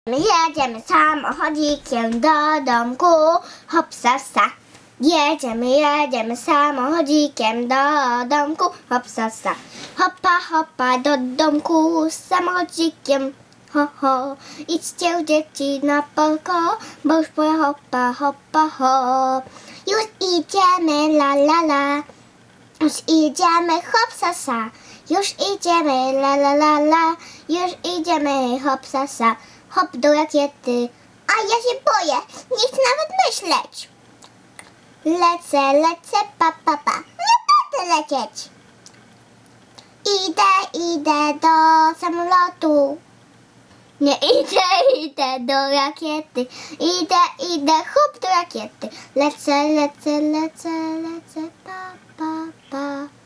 Jedziemy samochodzikiem do domku, hopsa sa. Jedziemy samochodzikiem do domku, hopsa sa. Hopa, hopa do domku samochodzikiem, ho, ho. Idźcie dzieci na polko, bo już pora hopa, hopa, hop. Już idziemy, la, la, la. Już idziemy, hopsa sa. Już idziemy, la, la, la, la. Już idziemy, hopsa sa. Hop do rakiety. A ja się boję, nie chcę nawet myśleć. Lecę, pa, pa, pa. Nie będę lecieć. Idę do samolotu. Nie idę do rakiety. Idę, hop do rakiety. Lecę, pa, pa, pa.